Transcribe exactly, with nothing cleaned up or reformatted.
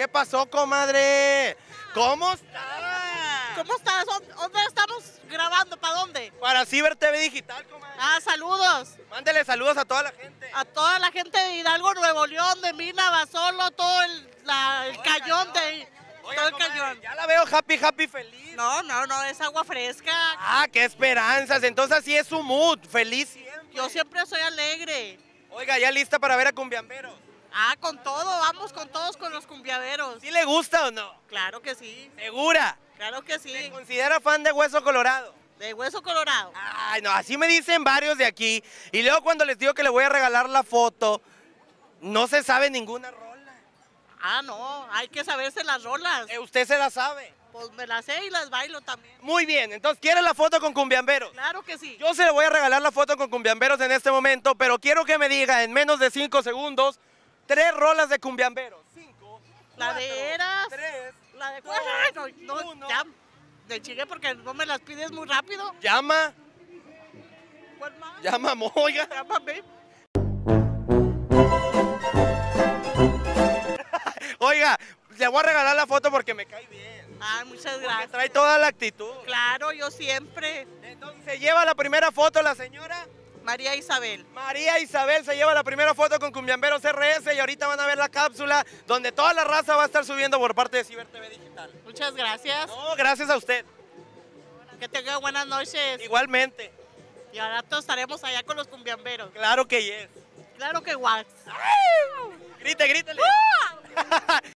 ¿Qué pasó, comadre? ¿Cómo estás? ¿Cómo estás? ¿Dó- ¿Dónde estamos grabando? ¿Para dónde? Para Ciber T V Digital, comadre. Ah, saludos Mándele saludos a toda la gente. a toda la gente de Hidalgo, Nuevo León, de Mina, Basolo, todo el, la- el Todo el cañón cañón. de... Oiga, todo el comadre, cañón. ya la veo happy, happy, feliz. No, no, no, es agua fresca. Ah, qué esperanzas. Entonces así es su mood, feliz siempre. Yo siempre soy alegre. Oiga, ¿ya lista para ver a Cumbiamberos? Ah, con todo, vamos con todos con los cumbiaveros. ¿Sí le gusta o no? Claro que sí, ¿Segura? claro que ¿Se sí. considera fan de Hueso Colorado? De Hueso Colorado. Ay, no, así me dicen varios de aquí. Y luego cuando les digo que le voy a regalar la foto, no se sabe ninguna rola. Ah, no, hay que saberse las rolas. Eh, usted se la sabe. Pues me las sé y las bailo también. Muy bien, entonces, ¿quiere la foto con Cumbiamberos? Claro que sí. Yo se le voy a regalar la foto con Cumbiamberos en este momento, pero quiero que me diga en menos de cinco segundos tres rolas de Cumbiamberos. Cinco, La cuatro, de Eras, tres, la de... dos, Ay, no, no, uno. ya, de chingue porque no me las pides muy rápido. llama, ¿Cuál más? llama, oiga. Llámame. Oiga, le voy a regalar la foto porque me cae bien. Ay, muchas Porque gracias. trae toda la actitud. Claro, yo siempre. Entonces, se lleva la primera foto la señora María Isabel. María Isabel, se lleva la primera foto con Cumbiamberos R S y ahorita van a ver la cápsula donde toda la raza va a estar subiendo por parte de Ciber T V Digital. Muchas gracias. No, gracias a usted. Que tenga buenas noches. Igualmente. Y ahora todos estaremos allá con los cumbiamberos. Claro que yes. Claro que guax. Grite, grítele.